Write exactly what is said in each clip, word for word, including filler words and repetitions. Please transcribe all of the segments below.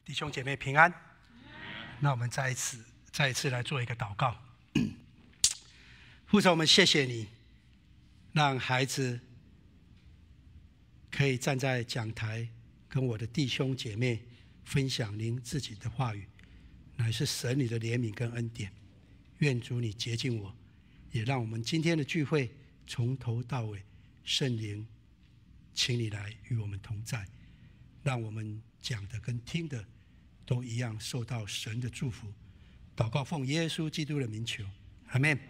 弟兄姐妹平安。那我们再一次再一次来做一个祷告。父神，我们谢谢你，让孩子可以站在讲台，跟我的弟兄姐妹分享您自己的话语，乃是神你的怜悯跟恩典。愿主你洁净我，也让我们今天的聚会从头到尾，圣灵，请你来与我们同在，让我们讲的跟听的都一样受到神的祝福。祷告奉耶稣基督的名求，阿们。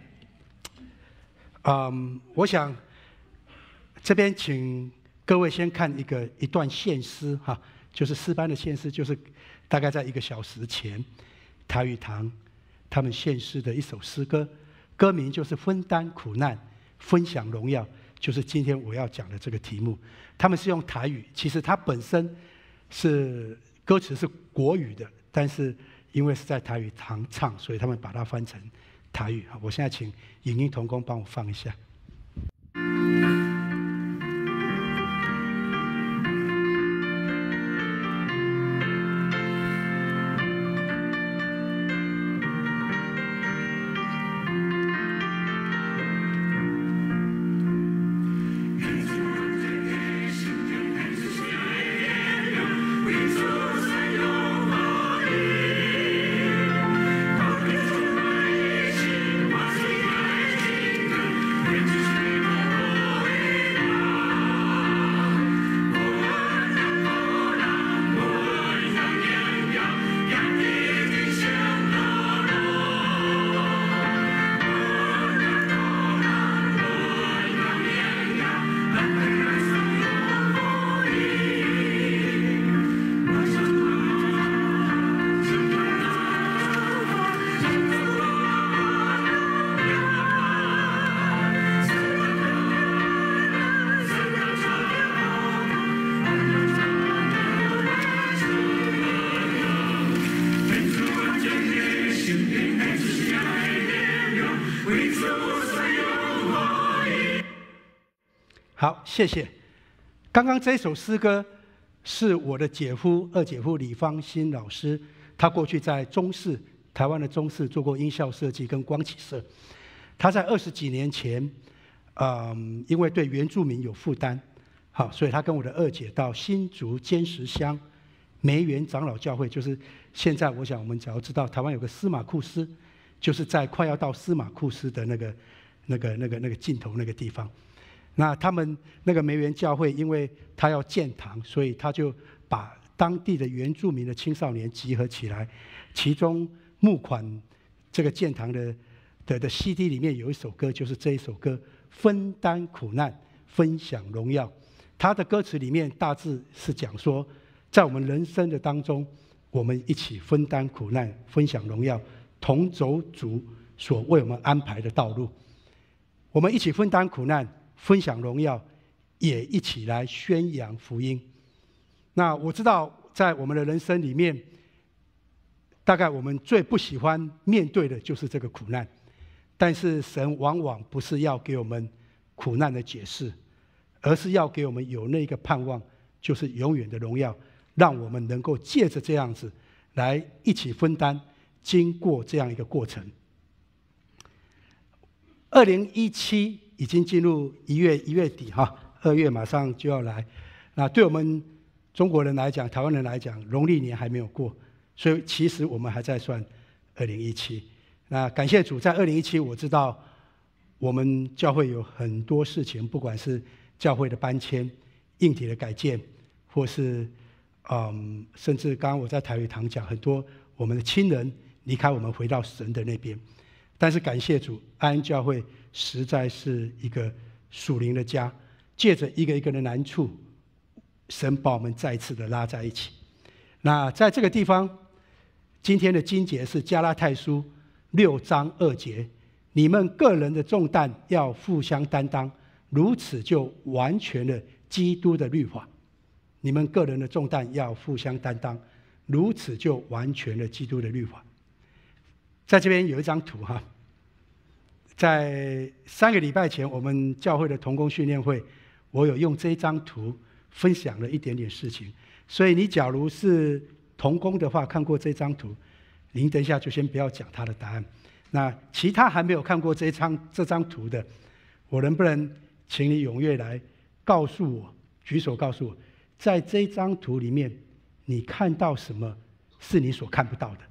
嗯，我想这边请各位先看一个一段献诗哈，就是诗班的献诗，就是大概在一个小时前，台语堂他们献诗的一首诗歌，歌名就是分担苦难，分享荣耀，就是今天我要讲的这个题目。他们是用台语，其实它本身是歌词是国语的，但是因为是在台语堂唱，所以他们把它翻成台语。我现在请影音同工帮我放一下。好，谢谢。刚刚这首诗歌是我的姐夫二姐夫李方新老师，他过去在中视台湾的中视做过音效设计跟光启社。他在二十几年前，嗯，因为对原住民有负担，好，所以他跟我的二姐到新竹尖石乡梅园长老教会，就是现在我想我们只要知道台湾有个司马库斯，就是在快要到司马库斯的那个那个那个那个尽头那个地方。那他们那个梅园教会，因为他要建堂，所以他就把当地的原住民的青少年集合起来，其中募款这个建堂的的的 C D 里面有一首歌，就是这一首歌《分担苦难，分享荣耀》。它的歌词里面大致是讲说，在我们人生的当中，我们一起分担苦难，分享荣耀，同走主所为我们安排的道路。我们一起分担苦难，分享荣耀，也一起来宣扬福音。那我知道在我们的人生里面，大概我们最不喜欢面对的就是这个苦难，但是神往往不是要给我们苦难的解释，而是要给我们有那个盼望，就是永远的荣耀，让我们能够借着这样子来一起分担，经过这样一个过程。二零一七已经进入一月一月底哈，二月马上就要来。那对我们中国人来讲，台湾人来讲，农历年还没有过，所以其实我们还在算二零一七。那感谢主，在二零一七，我知道我们教会有很多事情，不管是教会的搬迁、硬体的改建，或是嗯，甚至刚刚我在台语堂讲，很多我们的亲人离开我们，回到神的那边。但是感谢主，安安教会实在是一个属灵的家，借着一个一个的难处，神把我们再一次的拉在一起。那在这个地方，今天的经节是加拉太书六章二节，你们个人的重担要互相担当，如此就完全了基督的律法。你们个人的重担要互相担当，如此就完全了基督的律法。在这边有一张图哈，在三个礼拜前，我们教会的同工训练会，我有用这张图分享了一点点事情。所以你假如是童工的话看过这张图，您等一下就先不要讲他的答案。那其他还没有看过这张这张图的，我能不能请你踊跃来告诉我，举手告诉我，在这张图里面你看到什么是你所看不到的？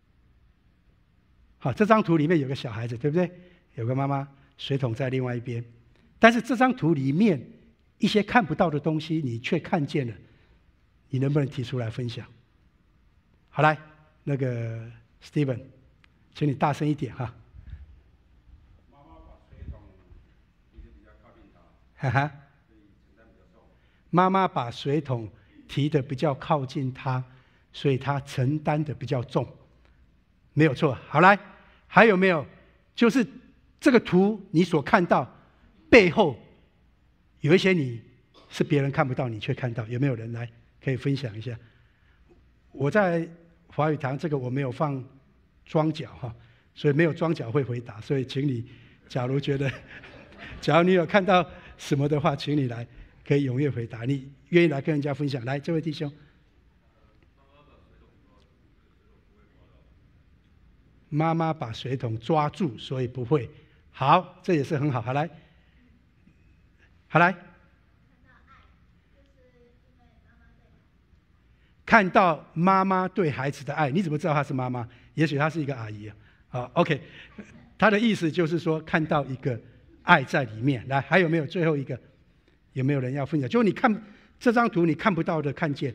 好，这张图里面有个小孩子，对不对？有个妈妈，水桶在另外一边。但是这张图里面一些看不到的东西，你却看见了，你能不能提出来分享？好，来，那个 Steven， 请你大声一点哈。 妈妈把水桶提得比较靠近他， 哈哈。 所以承担比较重。 妈妈把水桶提得比较靠近他，所以他承担的比较重。没有错。好，来，还有没有？就是这个图你所看到背后有一些你是别人看不到，你却看到，有没有人来可以分享一下？我在华语堂这个我没有放装脚哈，所以没有装脚会回答，所以请你，假如觉得，假如你有看到什么的话，请你来可以踊跃回答，你愿意来跟人家分享。来，这位弟兄。妈妈把水桶抓住，所以不会。好，这也是很好。好来，好来，看到妈妈对孩子的爱，你怎么知道她是妈妈？也许她是一个阿姨啊。好 ，OK， 她的意思就是说看到一个爱在里面。来，还有没有最后一个？有没有人要分享？就你看这张图，你看不到的看见。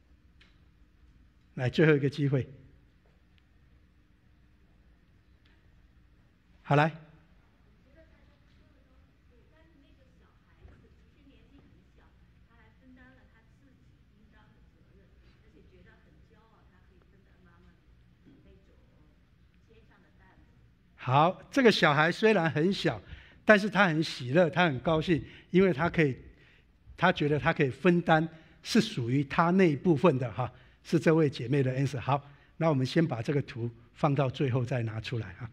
来，最后一个机会。好来，好，这个小孩虽然很小，但是他很喜乐，他很高兴，因为他可以，他觉得他可以分担，是属于他那一部分的哈，是这位姐妹的 answer。好，那我们先把这个图放到最后再拿出来哈。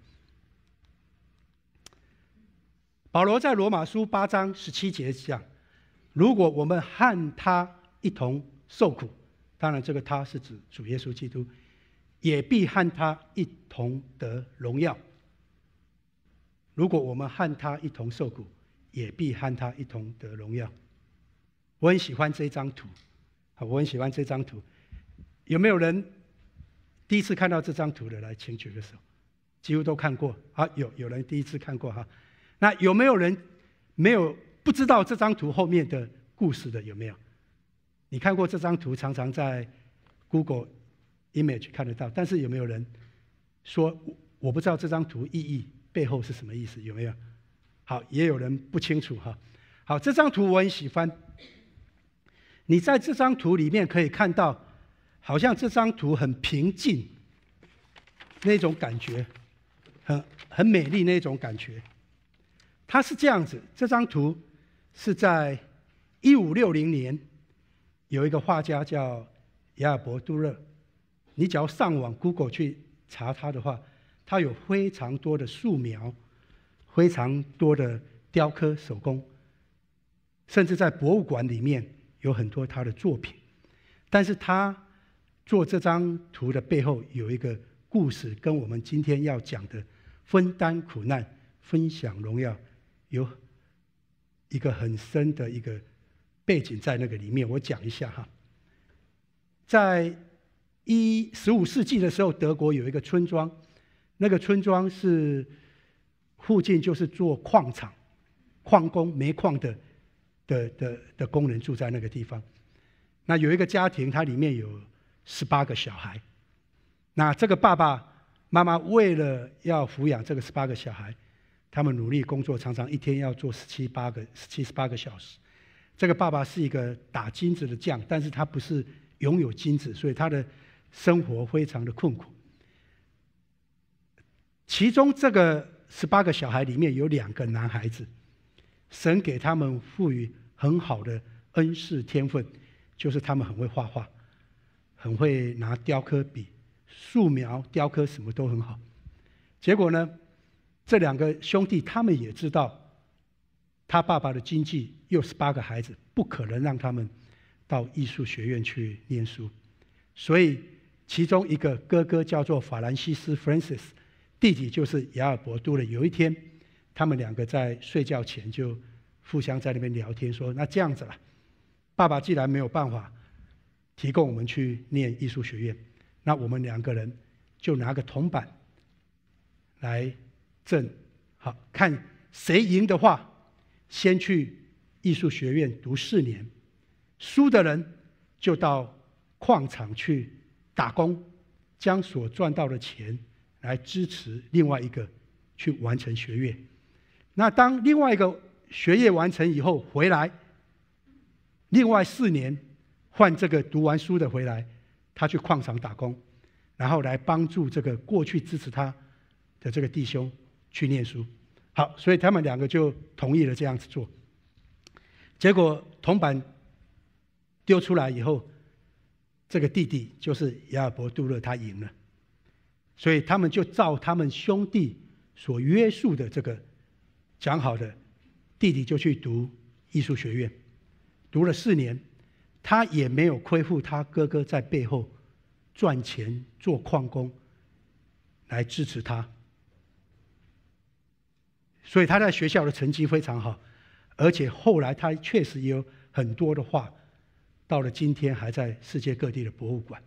保罗在罗马书八章十七节讲，如果我们和他一同受苦，当然这个他是指主耶稣基督，也必和他一同得荣耀。如果我们和他一同受苦，也必和他一同得荣耀。我很喜欢这张图，我很喜欢这张图。有没有人第一次看到这张图的？来，请举个手。几乎都看过。好，有有人第一次看过哈。那有没有人没有不知道这张图后面的故事的？有没有？你看过这张图，常常在 Google Image 看得到，但是有没有人说我不知道这张图意义背后是什么意思？有没有？好，也有人不清楚哈。好，这张图我很喜欢。你在这张图里面可以看到，好像这张图很平静，那种感觉，很很美丽那种感觉。它是这样子，这张图是在一五六零年，有一个画家叫雅尔伯·杜勒。你只要上网 Google 去查他的话，他有非常多的素描，非常多的雕刻手工，甚至在博物馆里面有很多他的作品。但是他做这张图的背后有一个故事，跟我们今天要讲的分担苦难、分享荣耀有一个很深的一个背景在那个里面。我讲一下哈，在一十五世纪的时候，德国有一个村庄，那个村庄是附近就是做矿场、矿工、煤矿的的的的工人住在那个地方。那有一个家庭，它里面有十八个小孩。那这个爸爸妈妈为了要抚养这个十八个小孩，他们努力工作，常常一天要做十七八个、十七十八个小时。这个爸爸是一个打金子的匠，但是他不是拥有金子，所以他的生活非常的困苦。其中这个十八个小孩里面有两个男孩子，神给他们赋予很好的恩赐天分，就是他们很会画画，很会拿雕刻笔、素描、雕刻什么都很好。结果呢，这两个兄弟他们也知道，他爸爸的经济又十八个孩子，不可能让他们到艺术学院去念书，所以其中一个哥哥叫做法兰西斯 （Francis）， 弟弟就是亚尔伯都了。有一天，他们两个在睡觉前就互相在那边聊天，说：“那这样子啦，爸爸既然没有办法提供我们去念艺术学院，那我们两个人就拿个铜板来挣，好看谁赢的话，先去艺术学院读四年，输的人就到矿场去打工，将所赚到的钱来支持另外一个去完成学业。那当另外一个学业完成以后回来，另外四年换这个读完书的回来，他去矿场打工，然后来帮助这个过去支持他的这个弟兄去念书。好，所以他们两个就同意了这样子做。结果铜板丢出来以后，这个弟弟就是亚尔伯杜勒，他赢了，所以他们就照他们兄弟所约束的这个讲好的，弟弟就去读艺术学院，读了四年，他也没有亏负他哥哥在背后赚钱做矿工来支持他，所以他在学校的成绩非常好，而且后来他确实也有很多的画，到了今天还在世界各地的博物馆。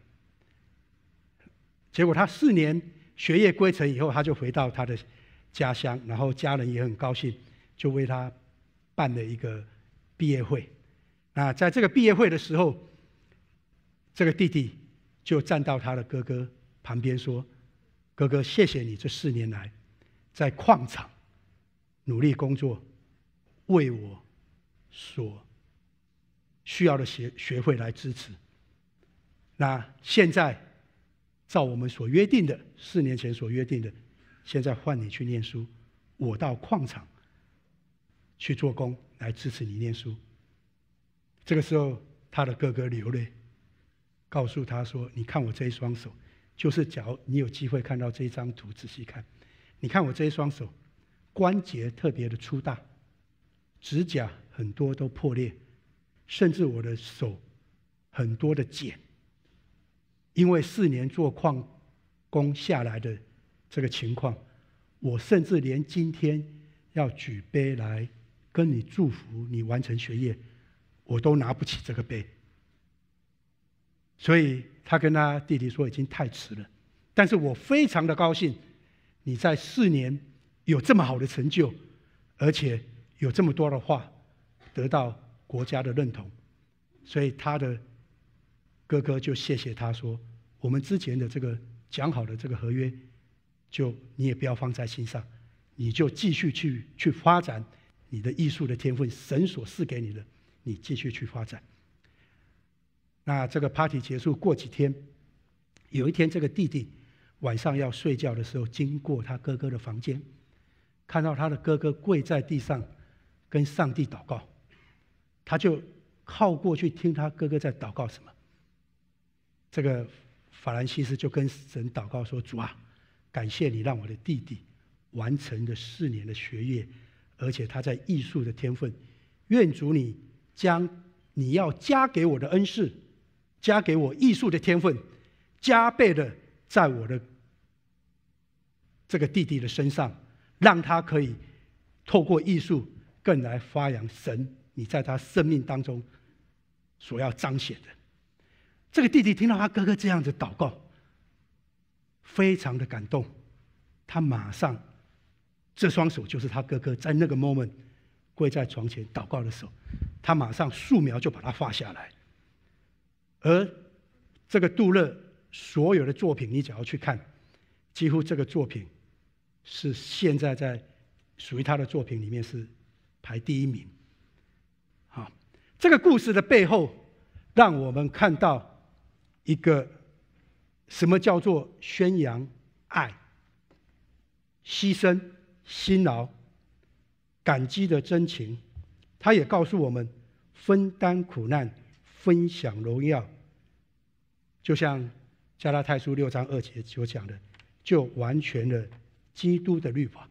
结果他四年学业归成以后，他就回到他的家乡，然后家人也很高兴，就为他办了一个毕业会。那在这个毕业会的时候，这个弟弟就站到他的哥哥旁边说：“哥哥，谢谢你这四年来在矿场努力工作，为我所需要的学学会来支持。那现在照我们所约定的，四年前所约定的，现在换你去念书，我到矿场去做工来支持你念书。”这个时候，他的哥哥流泪，告诉他说：“你看我这一双手，就是假如你有机会看到这一张图，仔细看，你看我这一双手，关节特别的粗大，指甲很多都破裂，甚至我的手很多的茧，因为四年做矿工下来的这个情况，我甚至连今天要举杯来跟你祝福你完成学业，我都拿不起这个杯。”所以他跟他弟弟说：“已经太迟了，但是我非常的高兴，你在四年有这么好的成就，而且有这么多的话得到国家的认同。”所以他的哥哥就谢谢他说：“我们之前的这个讲好的这个合约，就你也不要放在心上，你就继续去去发展你的艺术的天分，神所赐给你的，你继续去发展。”那这个 party 结束过几天，有一天这个弟弟晚上要睡觉的时候，经过他哥哥的房间，看到他的哥哥跪在地上跟上帝祷告，他就靠过去听他哥哥在祷告什么。这个法兰西斯就跟神祷告说：“主啊，感谢你让我的弟弟完成了四年的学业，而且他在艺术的天分，愿主你将你要加给我的恩赐，加给我艺术的天分，加倍的在我的这个弟弟的身上，让他可以透过艺术更来发扬神你在他生命当中所要彰显的。”这个弟弟听到他哥哥这样子祷告，非常的感动，他马上这双手就是他哥哥在那个 moment 跪在床前祷告的手，他马上素描就把它画下来。而这个杜勒所有的作品，你只要去看，几乎这个作品是现在在属于他的作品里面是排第一名。好，这个故事的背后，让我们看到一个什么叫做宣扬爱、牺牲、辛劳、感激的真情。他也告诉我们分担苦难、分享荣耀，就像加拉太书六章二节所讲的，就完全了基督的律法。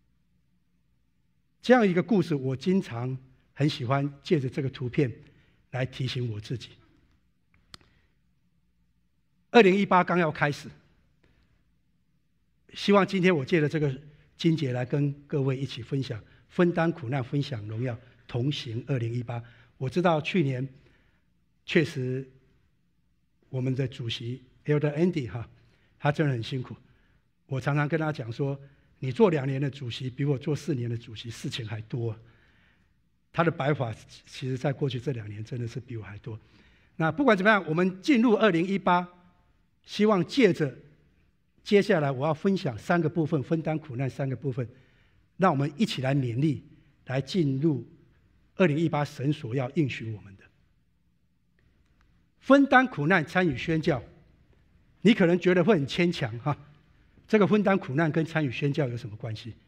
这样一个故事，我经常很喜欢借着这个图片来提醒我自己。 二零一八刚要开始，希望今天我借着这个经节来跟各位一起分享，分担苦难，分享荣耀，同行二零一八。我知道去年确实我们的主席 Elder Andy 哈，他真的很辛苦。我常常跟他讲说，你做两年的主席，比我做四年的主席事情还多。他的白发其实在过去这两年真的是比我还多。那不管怎么样，我们进入二零一八，希望借着接下来我要分享三个部分，分担苦难三个部分，让我们一起来勉励，来进入二零一八神所要应许我们的。分担苦难，参与宣教，你可能觉得会很牵强哈。这个分担苦难跟参与宣教有什么关系？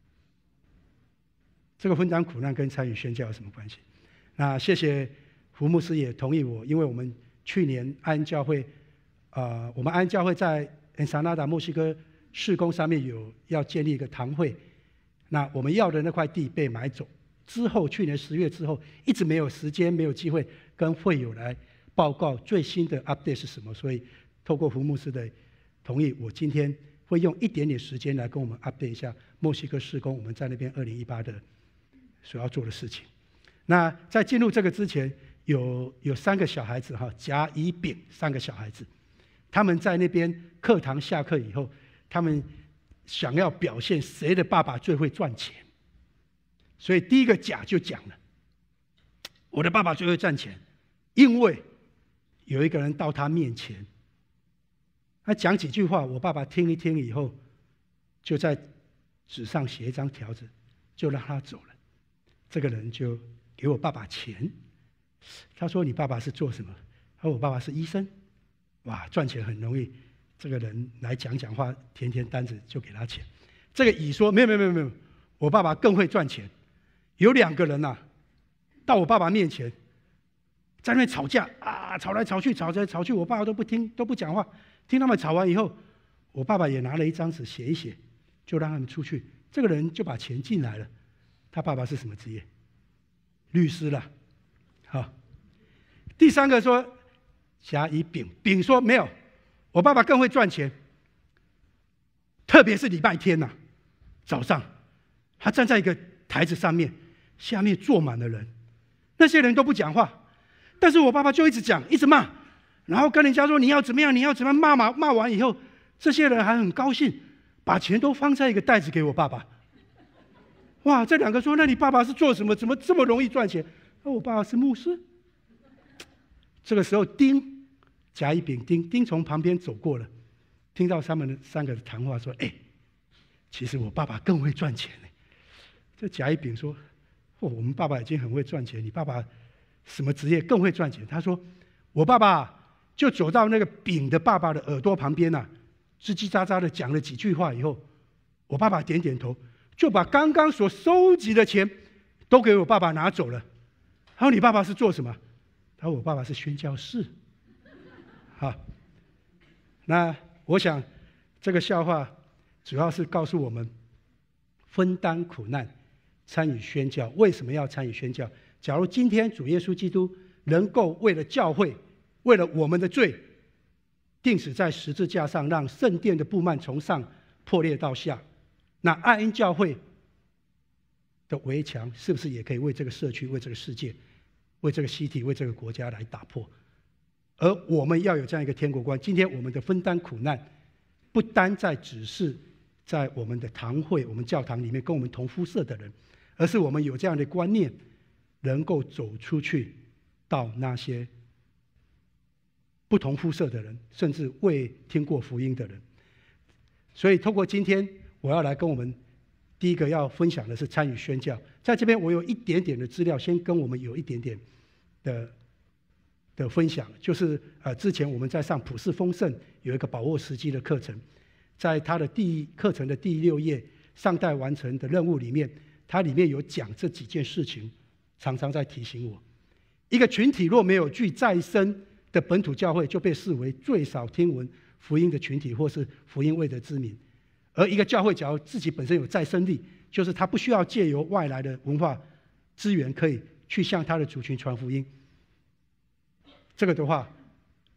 这个分担苦难跟参与宣教有什么关系？那谢谢胡牧师也同意我，因为我们去年安恩教会，呃，我们安恩教会在 Ensenada 墨西哥事工上面有要建立一个堂会，那我们要的那块地被买走之后，去年十月之后，一直没有时间，没有机会跟会友来报告最新的 update 是什么，所以透过胡牧师的同意，我今天会用一点点时间来跟我们 update 一下墨西哥事工我们在那边二零一八的所要做的事情。那在进入这个之前，有有三个小孩子哈，甲、乙、丙三个小孩子，他们在那边课堂下课以后，他们想要表现谁的爸爸最会赚钱，所以第一个甲就讲了，我的爸爸最会赚钱，因为有一个人到他面前。他讲几句话，我爸爸听一听以后，就在纸上写一张条子，就让他走了。这个人就给我爸爸钱。他说：“你爸爸是做什么？”他说：“我爸爸是医生。”哇，赚钱很容易。这个人来讲讲话，填填单子就给他钱。这个乙说：“没有没有没有没有，我爸爸更会赚钱。有两个人呐、啊，到我爸爸面前，在那边吵架啊，吵来吵去，吵来吵去，我爸爸都不听，都不讲话。听他们吵完以后，我爸爸也拿了一张纸写一写，就让他们出去。这个人就把钱进来了。他爸爸是什么职业？律师啦。好，第三个说甲乙丙，丙说没有，我爸爸更会赚钱。特别是礼拜天呐、啊，早上他站在一个台子上面，下面坐满了人，那些人都不讲话，但是我爸爸就一直讲，一直骂。然后跟人家说你要怎么样，你要怎么样，骂骂骂完以后，这些人还很高兴，把钱都放在一个袋子给我爸爸。哇，这两个说，那你爸爸是做什么？怎么这么容易赚钱？那我爸爸是牧师。这个时候，丁甲乙丙丁丁从旁边走过了，听到他们三个的谈话，说：“哎，其实我爸爸更会赚钱呢。”这甲乙丙说：“哦，我们爸爸已经很会赚钱，你爸爸什么职业更会赚钱？”他说：“我爸爸。”就走到那个丙的爸爸的耳朵旁边呐、啊，吱叽喳喳的讲了几句话以后，我爸爸点点头，就把刚刚所收集的钱都给我爸爸拿走了。他说：“你爸爸是做什么？”他说：“我爸爸是宣教士。”好，那我想这个笑话主要是告诉我们，分担苦难，参与宣教。为什么要参与宣教？假如今天主耶稣基督能够为了教会，为了我们的罪，钉死在十字架上，让圣殿的布幔从上破裂到下，那爱恩教会的围墙是不是也可以为这个社区、为这个世界、为这个西体、为这个国家来打破？而我们要有这样一个天国观。今天我们的分担苦难，不单在只是在我们的堂会、我们教堂里面跟我们同肤色的人，而是我们有这样的观念，能够走出去到那些不同肤色的人，甚至未听过福音的人。所以透过今天我要来跟我们第一个要分享的是参与宣教。在这边我有一点点的资料，先跟我们有一点点的的分享，就是呃之前我们在上普世丰盛有一个把握时机的课程，在它的第一课程的第六页上代完成的任务里面，它里面有讲这几件事情，常常在提醒我，一个群体若没有具再生的本土教会，就被视为最少听闻福音的群体，或是福音未得之民。而一个教会假如自己本身有再生力，就是他不需要借由外来的文化资源，可以去向他的族群传福音。这个的话，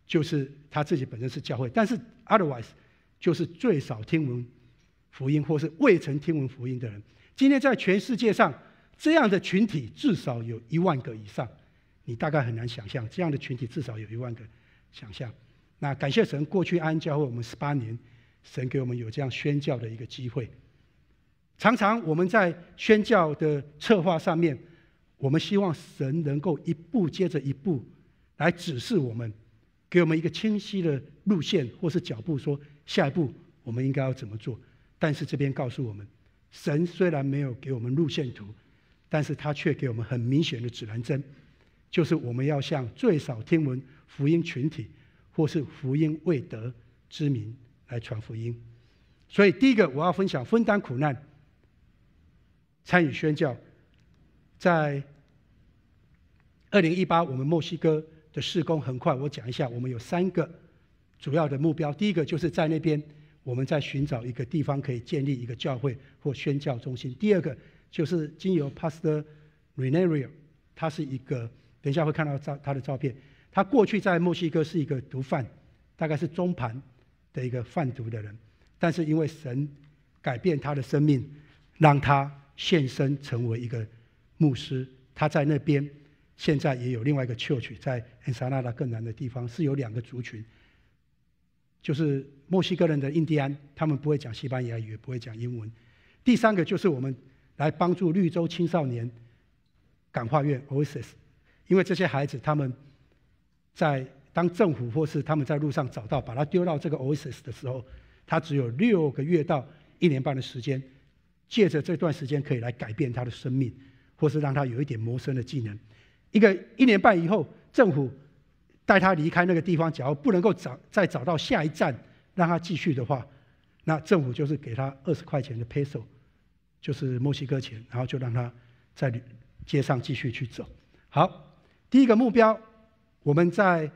就是他自己本身是教会，但是 otherwise 就是最少听闻福音或是未曾听闻福音的人。今天在全世界上这样的群体至少有一万个以上，你大概很难想象这样的群体至少有一万个想象。那感谢神，过去安安教会我们十八年，神给我们有这样宣教的一个机会。常常我们在宣教的策划上面，我们希望神能够一步接着一步来指示我们，给我们一个清晰的路线或是脚步，说下一步我们应该要怎么做。但是这边告诉我们，神虽然没有给我们路线图，但是他却给我们很明显的指南针，就是我们要向最少听闻福音群体或是福音未得之民来传福音。所以第一个我要分享分担苦难，参与宣教。在二零一八我们墨西哥的事工很快我讲一下，我们有三个主要的目标。第一个就是在那边我们在寻找一个地方可以建立一个教会或宣教中心。第二个就是经由 Pastor Renario， 他是一个等一下会看到他的照片，他过去在墨西哥是一个毒贩，大概是中盘的一个贩毒的人，但是因为神改变他的生命，让他献身成为一个牧师。他在那边现在也有另外一个 church 在 Ensenada 更南的地方，是有两个族群，就是墨西哥人的印第安，他们不会讲西班牙语，也不会讲英文。第三个就是我们来帮助绿洲青少年感化院 Oasis， 因为这些孩子他们在当政府或是他们在路上找到把他丢到这个 Oasis 的时候，他只有六个月到一年半的时间，借着这段时间可以来改变他的生命，或是让他有一点谋生的技能。一个一年半以后，政府带他离开那个地方，假如不能够找再找到下一站让他继续的话，那政府就是给他二十块钱的 peso， 就是墨西哥钱，然后就让他在街上继续去走。好，第一个目标，我们在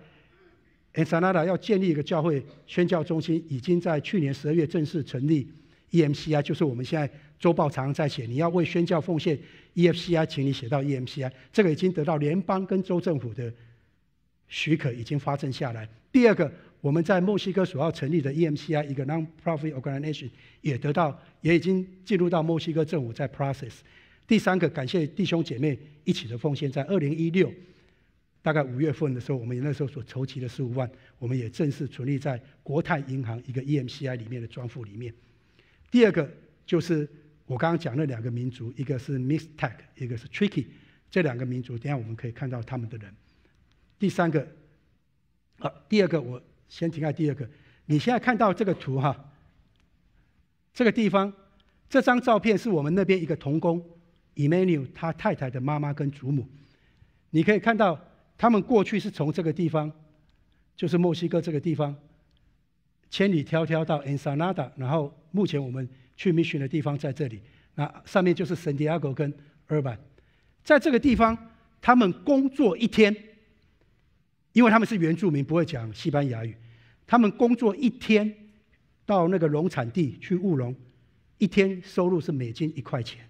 Ensenada 要建立一个教会宣教中心，已经在去年十二月正式成立 E M C I， 就是我们现在周报常常在写，你要为宣教奉献 E F C I， 请你写到 E M C I， 这个已经得到联邦跟州政府的许可，已经发证下来。第二个，我们在墨西哥所要成立的 E M C I 一个 non-profit organization 也得到，也已经进入到墨西哥政府在 process。第三个，感谢弟兄姐妹一起的奉献，在二零一六大概五月份的时候，我们那时候所筹集的十五万，我们也正式存立在国泰银行一个 E M C I 里面的专户里面。第二个就是我刚刚讲那两个民族，一个是 Mixtec， 一个是 Tricky， 这两个民族，等一下我们可以看到他们的人。第三个，啊，第二个我先停在第二个。你现在看到这个图哈，这个地方，这张照片是我们那边一个童工 Emmanuel 他太太的妈妈跟祖母。你可以看到，他们过去是从这个地方，就是墨西哥这个地方，千里迢迢到 Ensenada， 然后目前我们去 mission 的地方在这里。那上面就是 Santiago 跟 Urban， 在这个地方，他们工作一天。因为他们是原住民，不会讲西班牙语，他们工作一天到那个农产地去务农，一天收入是美金一块钱，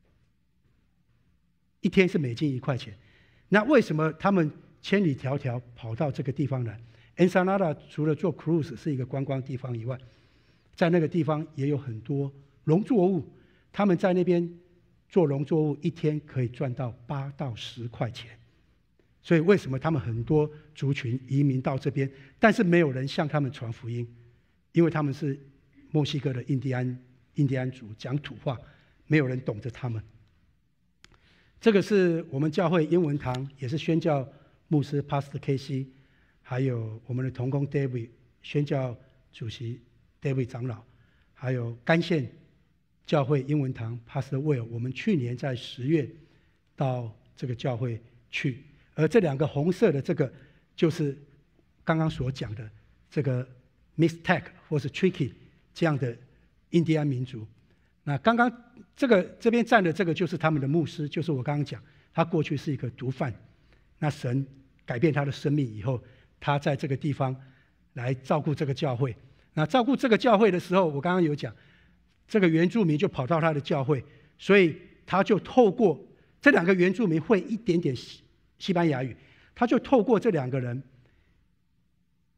一天是美金一块钱。那为什么他们千里迢迢跑到这个地方来 ？Ensenada 除了做 cruise 是一个观光地方以外，在那个地方也有很多农作物，他们在那边做农作物，一天可以赚到八到十块钱。所以为什么他们很多族群移民到这边，但是没有人向他们传福音？因为他们是墨西哥的印第安印第安族，讲土话，没有人懂得他们。这个是我们教会英文堂，也是宣教牧师 Pastor K C， 还有我们的同工 David 宣教主席 David 长老，还有甘县教会英文堂 Pastor Will。我们去年在十月到这个教会去。而这两个红色的这个，就是刚刚所讲的这个 Mixtec 或是 Tricky 这样的印第安民族。那刚刚这个这边站的这个就是他们的牧师，就是我刚刚讲，他过去是一个毒贩，那神改变他的生命以后，他在这个地方来照顾这个教会。那照顾这个教会的时候，我刚刚有讲，这个原住民就跑到他的教会，所以他就透过这两个原住民会一点点西班牙语，他就透过这两个人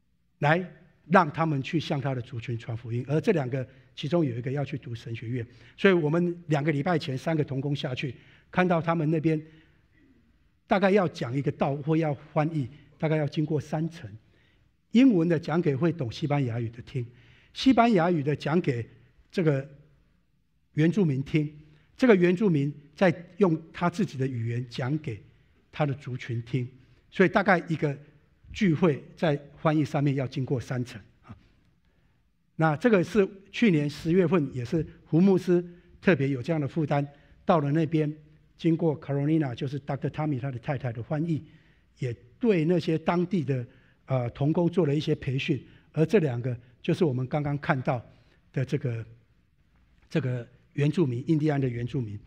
来让他们去向他的族群传福音。而这两个其中有一个要去读神学院，所以我们两个礼拜前三个同工下去，看到他们那边大概要讲一个道或要翻译，大概要经过三层。英文的讲给会懂西班牙语的听，西班牙语的讲给这个原住民听，这个原住民再用他自己的语言讲给他的族群听，所以大概一个聚会在翻译上面要经过三层啊。那这个是去年十月份，也是胡牧师特别有这样的负担，到了那边经过 Carolina 就是 Doctor Tommy 他的太太的翻译，也对那些当地的呃同工做了一些培训，而这两个就是我们刚刚看到的这个这个原住民，印第安的原住民。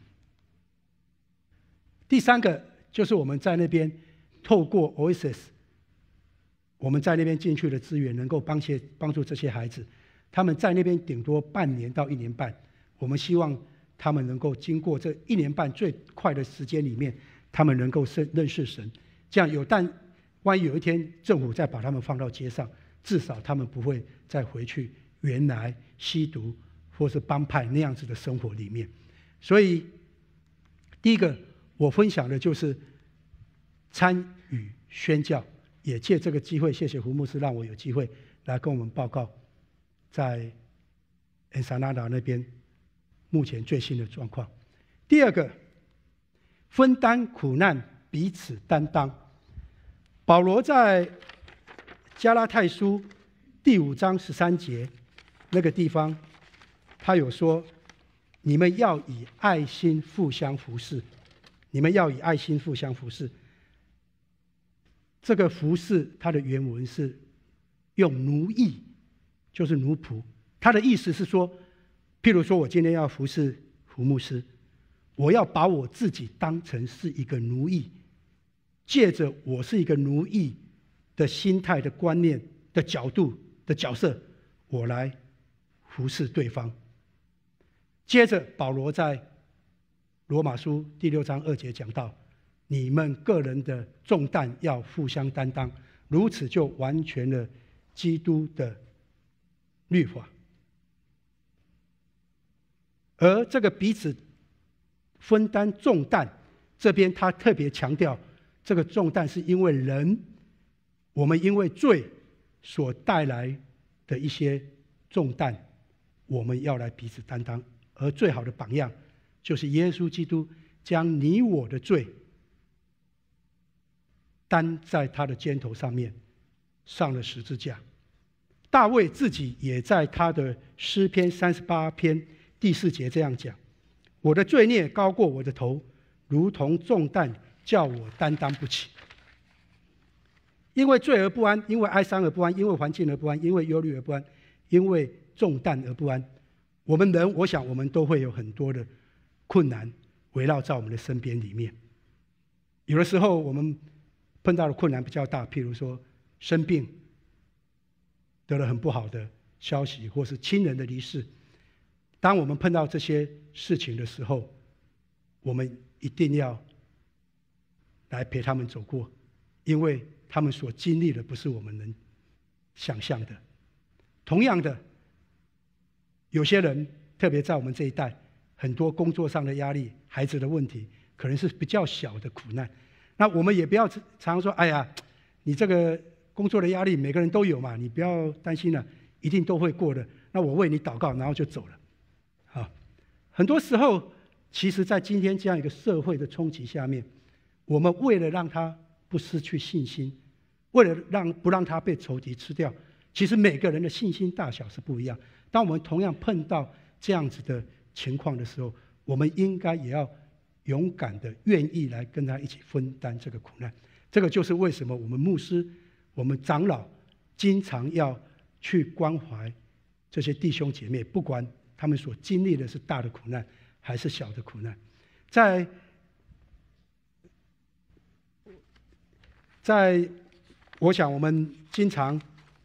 第三个就是我们在那边透过 Oasis， 我们在那边进去的资源，能够帮些帮助这些孩子，他们在那边顶多半年到一年半，我们希望他们能够经过这一年半最快的时间里面，他们能够认识神。这样有但万一有一天政府再把他们放到街上，至少他们不会再回去原来吸毒或是帮派那样子的生活里面。所以第一个我分享的就是参与宣教，也借这个机会，谢谢胡牧师让我有机会来跟我们报告在 Ensenada 那边目前最新的状况。第二个，分担苦难，彼此担当。保罗在加拉太书第五章十三节那个地方，他有说：你们要以爱心互相服侍，你们要以爱心互相服侍。这个服侍，它的原文是用奴役，就是奴仆。他的意思是说，譬如说我今天要服侍胡牧师，我要把我自己当成是一个奴役，借着我是一个奴役的心态的观念的角度的角色，我来服侍对方。接着保罗在罗马书第六章二节讲到，你们个人的重担要互相担当，如此就完全了基督的律法。而这个彼此分担重担，这边他特别强调，这个重担是因为人，我们因为罪所带来的一些重担，我们要来彼此担当。而最好的榜样就是耶稣基督将你我的罪担在他的肩头上面，上了十字架。大卫自己也在他的诗篇三十八篇第四节这样讲：我的罪孽高过我的头，如同重担，叫我担当不起。因为罪而不安，因为哀伤而不安，因为环境而不安，因为忧虑而不安，因为重担而不安。我们人，我想我们都会有很多的困难围绕在我们的身边里面。有的时候我们碰到的困难比较大，譬如说生病，得了很不好的消息，或是亲人的离世。当我们碰到这些事情的时候，我们一定要来陪他们走过，因为他们所经历的不是我们能想象的。同样的，有些人特别在我们这一代，很多工作上的压力，孩子的问题，可能是比较小的苦难。那我们也不要常常说：哎呀，你这个工作的压力每个人都有嘛，你不要担心了，一定都会过的。那我为你祷告，然后就走了。好，很多时候，其实在今天这样一个社会的冲击下面，我们为了让他不失去信心，为了让不让他被仇敌吃掉，其实每个人的信心大小是不一样。当我们同样碰到这样子的情况的时候，我们应该也要勇敢的愿意来跟他一起分担这个苦难。这个就是为什么我们牧师、我们长老经常要去关怀这些弟兄姐妹，不管他们所经历的是大的苦难还是小的苦难。在在我想我们经常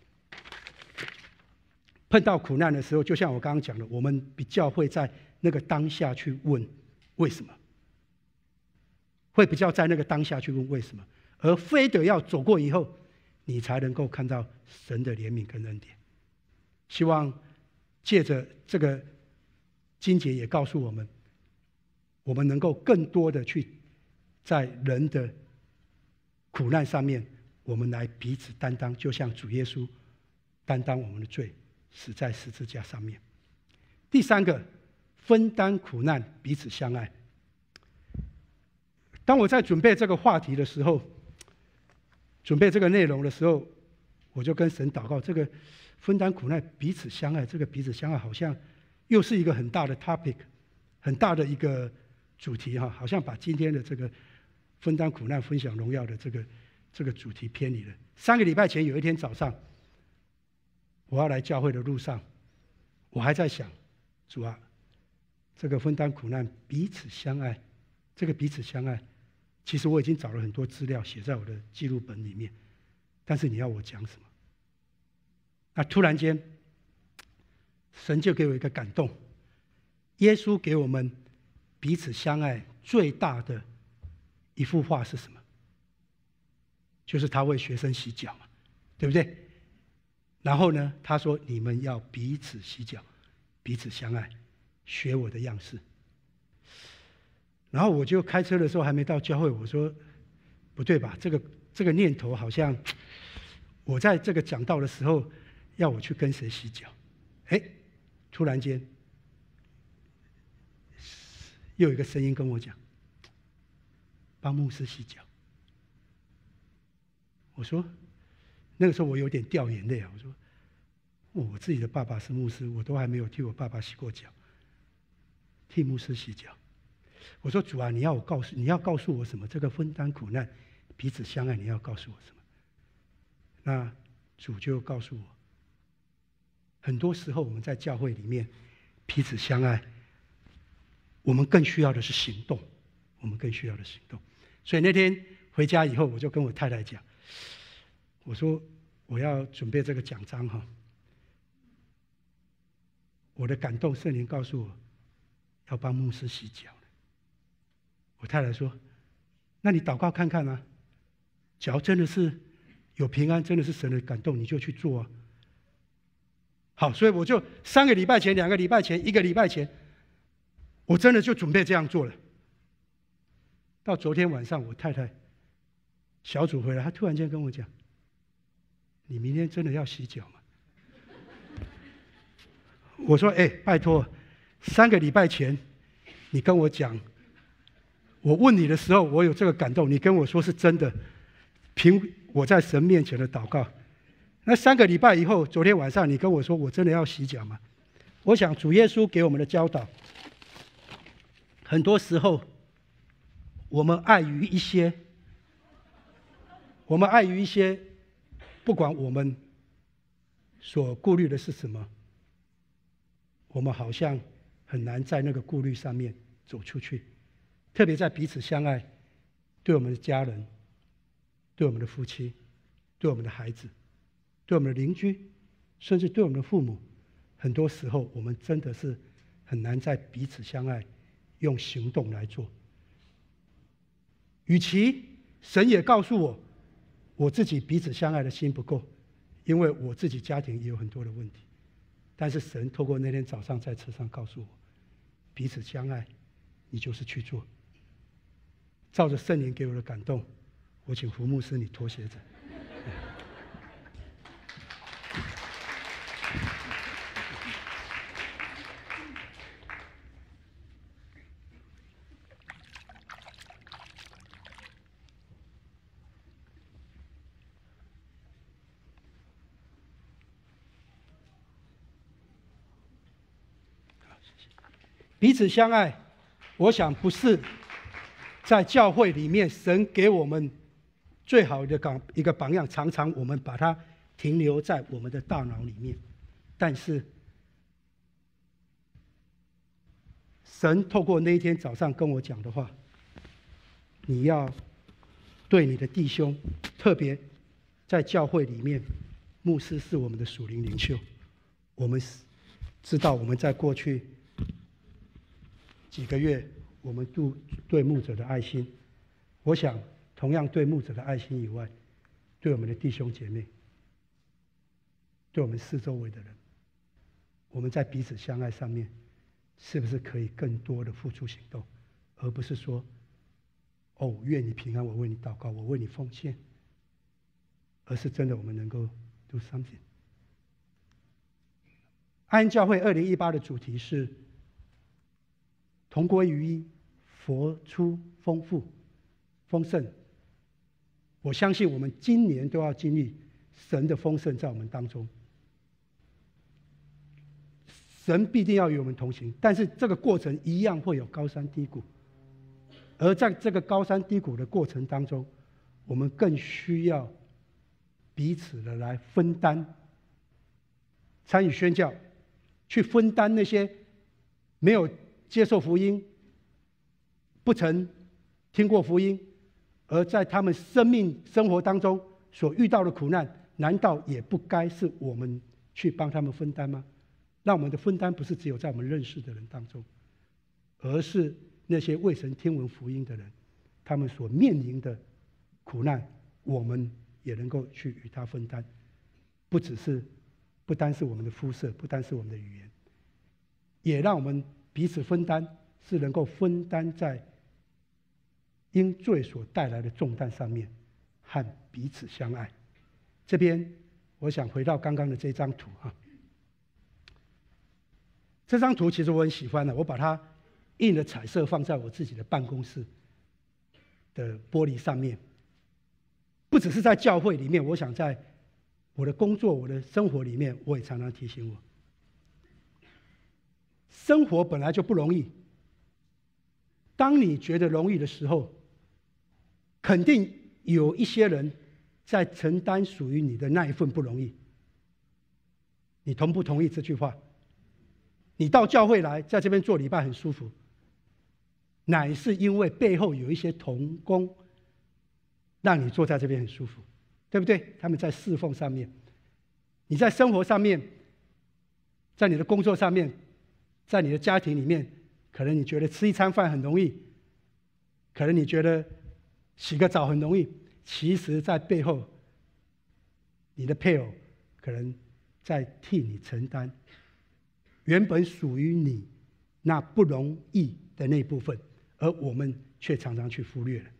碰到苦难的时候，就像我刚刚讲的，我们比较会在那个当下去问为什么，会比较在那个当下去问为什么，而非得要走过以后你才能够看到神的怜悯跟恩典。希望借着这个经节也告诉我们，我们能够更多的去在人的苦难上面，我们来彼此担当，就像主耶稣担当我们的罪，死在十字架上面。第三个，分担苦难，彼此相爱。当我在准备这个话题的时候，准备这个内容的时候，我就跟神祷告，这个分担苦难，彼此相爱，这个彼此相爱好像又是一个很大的 topic， 很大的一个主题哈，好像把今天的这个分担苦难、分享荣耀的这个这个主题偏离了。三个礼拜前有一天早上，我要来教会的路上，我还在想，主啊，这个分担苦难，彼此相爱，这个彼此相爱，其实我已经找了很多资料写在我的记录本里面，但是你要我讲什么？那突然间，神就给我一个感动。耶稣给我们彼此相爱最大的一幅画是什么？就是他为学生洗脚嘛，对不对？然后呢，他说你们要彼此洗脚，彼此相爱，学我的样式。然后我就开车的时候还没到教会，我说不对吧？这个这个念头好像我在这个讲道的时候要我去跟谁洗脚？哎，突然间又有一个声音跟我讲，帮牧师洗脚。我说那个时候我有点掉眼泪啊！我说、哦、我自己的爸爸是牧师，我都还没有替我爸爸洗过脚，替牧师洗脚。我说主啊，你要我告诉你要告诉我什么？这个分担苦难、彼此相爱，你要告诉我什么？那主就告诉我，很多时候我们在教会里面彼此相爱，我们更需要的是行动，我们更需要的行动。所以那天回家以后，我就跟我太太讲，我说我要准备这个讲章哈，我的感动圣灵告诉我要帮牧师洗脚。我太太说：“那你祷告看看啊，脚真的是有平安，真的是神的感动，你就去做啊。”好，所以我就三个礼拜前、两个礼拜前、一个礼拜前，我真的就准备这样做了。到昨天晚上，我太太小组回来，她突然间跟我讲：“你明天真的要洗脚吗？”我说：“哎，拜托，三个礼拜前你跟我讲。”我问你的时候，我有这个感动，你跟我说是真的，凭我在神面前的祷告。那三个礼拜以后，昨天晚上你跟我说，我真的要洗脚吗？我想主耶稣给我们的教导，很多时候我们碍于一些，我们碍于一些，不管我们所顾虑的是什么，我们好像很难在那个顾虑上面走出去。特别在彼此相爱，对我们的家人，对我们的夫妻，对我们的孩子，对我们的邻居，甚至对我们的父母，很多时候我们真的是很难在彼此相爱用行动来做。与其神也告诉我，我自己彼此相爱的心不够，因为我自己家庭也有很多的问题，但是神透过那天早上在车上告诉我，彼此相爱，你就是去做。照着圣灵给我的感动，我请胡牧师你脱鞋子。彼此相爱，我想不是在教会里面，神给我们最好的一个榜样，常常我们把它停留在我们的大脑里面。但是，神透过那一天早上跟我讲的话，你要对你的弟兄，特别在教会里面，牧师是我们的属灵领袖，我们知道我们在过去几个月，我们对牧者的爱心，我想同样对牧者的爱心以外， 对我们的弟兄姐妹，对我们四周围的人，我们在彼此相爱上面，是不是可以更多的付出行动，而不是说，哦，愿你平安，我为你祷告，我为你奉献，而是真的我们能够 do something。爱恩教会二零一八的主题是同归于一，佛出丰富丰盛。我相信我们今年都要经历神的丰盛在我们当中，神必定要与我们同行，但是这个过程一样会有高山低谷，而在这个高山低谷的过程当中，我们更需要彼此的来分担，参与宣教，去分担那些没有接受福音、不曾听过福音，而在他们生命生活当中所遇到的苦难，难道也不该是我们去帮他们分担吗？让我们的分担不是只有在我们认识的人当中，而是那些未曾听闻福音的人，他们所面临的苦难，我们也能够去与他分担。不只是不单是我们的肤色，不单是我们的语言，也让我们彼此分担，是能够分担在因罪所带来的重担上面，和彼此相爱。这边我想回到刚刚的这张图哈，这张图其实我很喜欢的，我把它印了彩色放在我自己的办公室的玻璃上面。不只是在教会里面，我想在我的工作、我的生活里面，我也常常提醒我，生活本来就不容易。当你觉得容易的时候，肯定有一些人在承担属于你的那一份不容易。你同不同意这句话？你到教会来，在这边做礼拜很舒服，乃是因为背后有一些同工，让你坐在这边很舒服，对不对？他们在侍奉上面，你在生活上面，在你的工作上面，在你的家庭里面，可能你觉得吃一餐饭很容易，可能你觉得洗个澡很容易，其实在背后，你的配偶可能在替你承担原本属于你那不容易的那部分，而我们却常常去忽略了。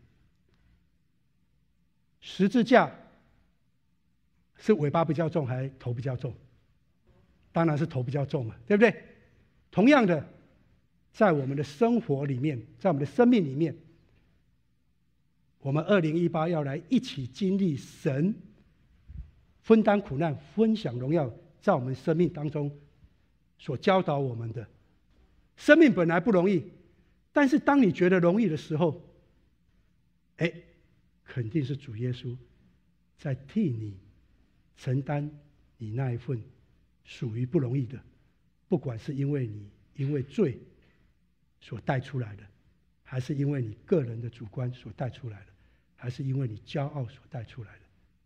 十字架是尾巴比较重还是头比较重？当然是头比较重嘛，对不对？同样的，在我们的生活里面，在我们的生命里面，我们二零一八要来一起经历神分担苦难、分享荣耀，在我们生命当中所教导我们的。生命本来不容易，但是当你觉得容易的时候，哎，肯定是主耶稣在替你承担你那一份属于不容易的，不管是因为你因为罪所带出来的，还是因为你个人的主观所带出来的，还是因为你骄傲所带出来的。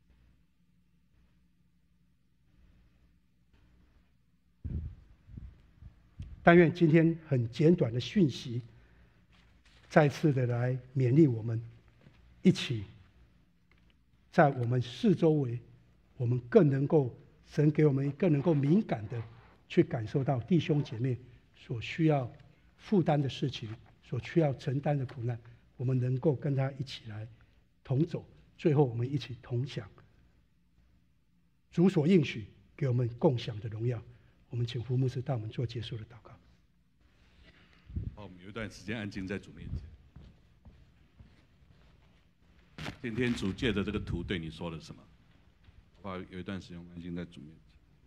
但愿今天很简短的讯息，再次的来勉励我们，一起在我们四周围，我们更能够，神给我们更能够敏感的去感受到弟兄姐妹所需要负担的事情，所需要承担的苦难，我们能够跟他一起来同走，最后我们一起同享主所应许给我们共享的荣耀。我们请胡牧师带我们做结束的祷告。 好，我们有一段时间安静在主面前。今天主借着这个图对你说了什么？好，有一段时间我们安静在主面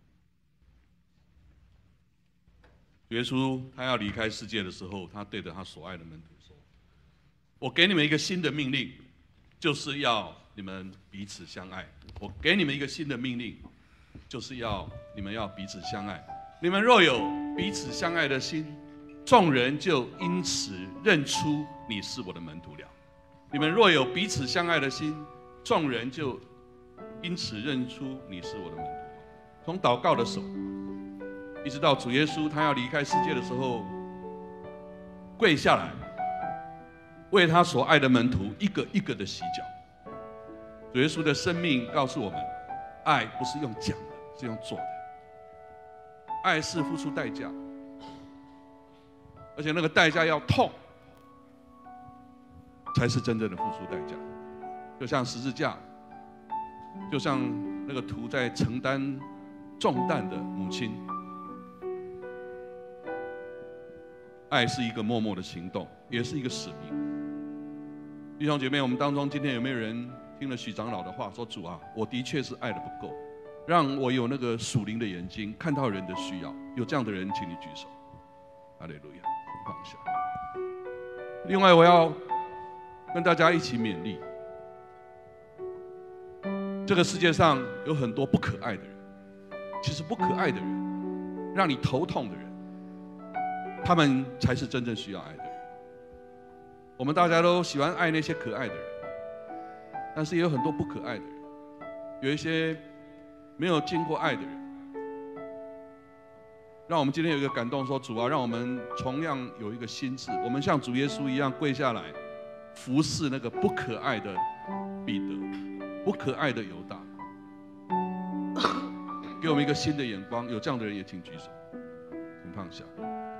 前。耶稣他要离开世界的时候，他对着他所爱的门徒说：“我给你们一个新的命令，就是要你们彼此相爱。我给你们一个新的命令，就是要你们要彼此相爱。你们若有彼此相爱的心，众人就因此认出你是我的门徒了。你们若有彼此相爱的心，众人就因此认出你是我的门徒。”从祷告的手，一直到主耶稣他要离开世界的时候，跪下来，为他所爱的门徒一个一个的洗脚。 主耶稣的生命告诉我们，爱不是用讲的，是用做的。爱是付出代价，而且那个代价要痛，才是真正的付出代价。就像十字架，就像那个图在承担重担的母亲。爱是一个默默的行动，也是一个使命。弟兄姐妹，我们当中今天有没有人听了许长老的话，说主啊，我的确是爱的不够，让我有那个属灵的眼睛，看到人的需要。有这样的人，请你举手。哈利路亚，放下。另外，我要跟大家一起勉励，这个世界上有很多不可爱的人，其实不可爱的人，让你头痛的人，他们才是真正需要爱的人。我们大家都喜欢爱那些可爱的人，但是也有很多不可爱的人，有一些没有经过爱的人。让我们今天有一个感动，说主啊，让我们同样有一个心志，我们像主耶稣一样跪下来，服侍那个不可爱的彼得，不可爱的犹大，给我们一个新的眼光。有这样的人也请举手，请放下。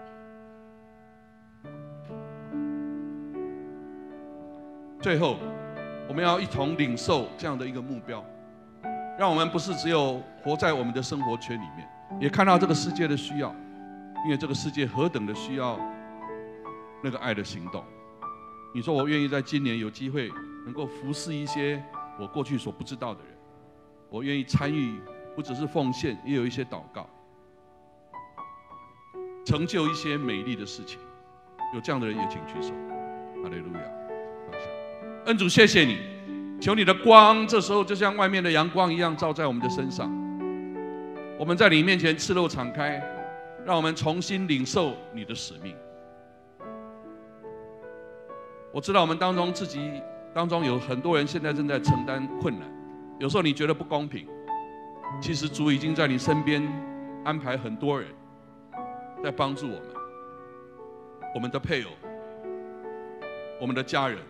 最后，我们要一同领受这样的一个目标，让我们不是只有活在我们的生活圈里面，也看到这个世界的需要，因为这个世界何等的需要那个爱的行动。你说我愿意在今年有机会能够服侍一些我过去所不知道的人，我愿意参与，不只是奉献，也有一些祷告，成就一些美丽的事情。有这样的人也请举手。哈利路亚。恩主，谢谢你，求你的光这时候就像外面的阳光一样照在我们的身上，我们在你面前赤露敞开，让我们重新领受你的使命。我知道我们当中自己当中有很多人现在正在承担困难，有时候你觉得不公平，其实主已经在你身边安排很多人在帮助我们，我们的配偶，我们的家人，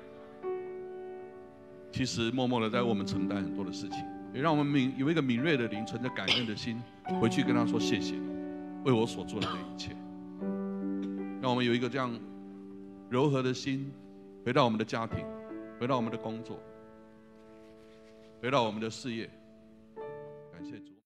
其实默默的在为我们承担很多的事情，也让我们敏有一个敏锐的灵，存着感恩的心，回去跟他说谢谢你为我所做的这一切。让我们有一个这样柔和的心，回到我们的家庭，回到我们的工作，回到我们的事业。感谢主。